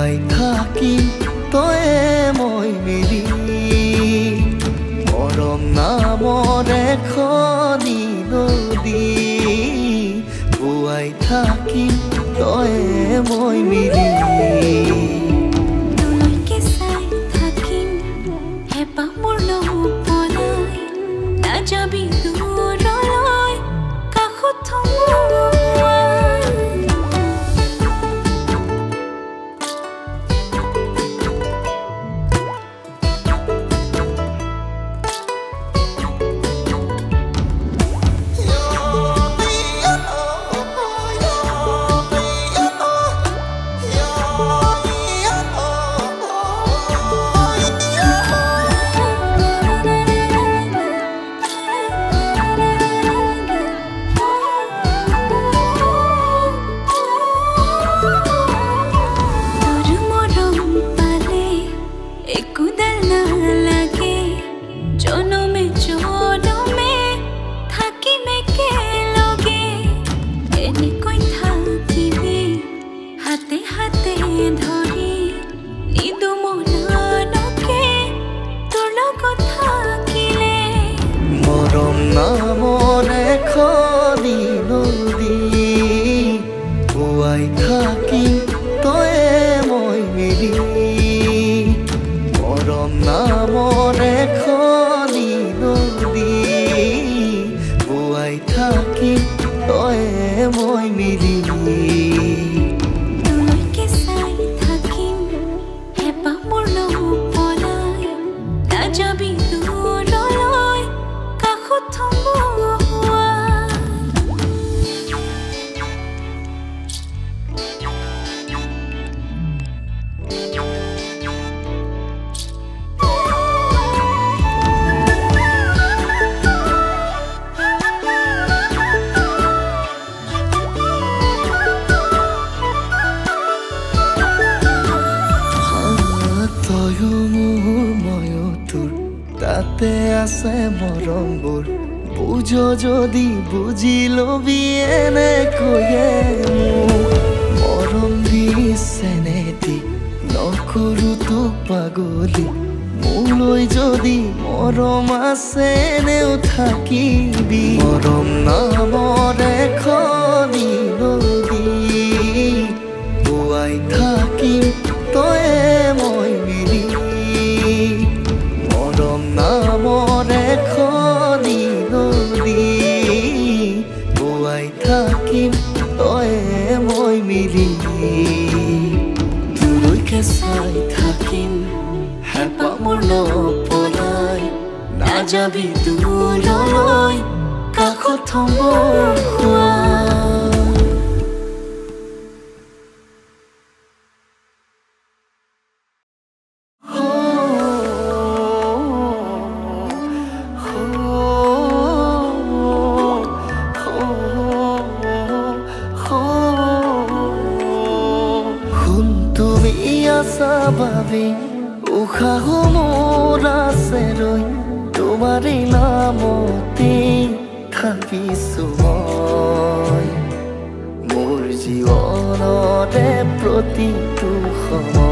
বুৱাই থাকিম তয়ে মই মিলি মৰম নামৰ এখনি নদী বুৱাই থাকিম তয়ে মই মিলি তুলোইকে চাই থাকিম হেঁপাহ মোৰ নপলাই নাযাবি দূৰলৈ কাষত থমুৱাই যদি বুজি লবি এনে কয়ে মৰম দিছে নেতি নকৰো তোক পাগলি মোলৈ যদি মৰম আছে নেও থাকিবি মৰম নামৰ এখনি নদী বুৱাই থাকিম তয়ে মই মিলি মৰম নামৰ এখনি বুৱাই থাকিম তয়ে মই মিলি তুলোইকে চাই থাকিম হেঁপাহ মোৰ নপলাই নাযাবি দূৰলৈ কাষত থমুৱাই উশাহ মোৰ আছে ৰৈ তোমাৰে নামতে থাকিছো মই মোৰ জীৱনৰে প্ৰতিটো সময়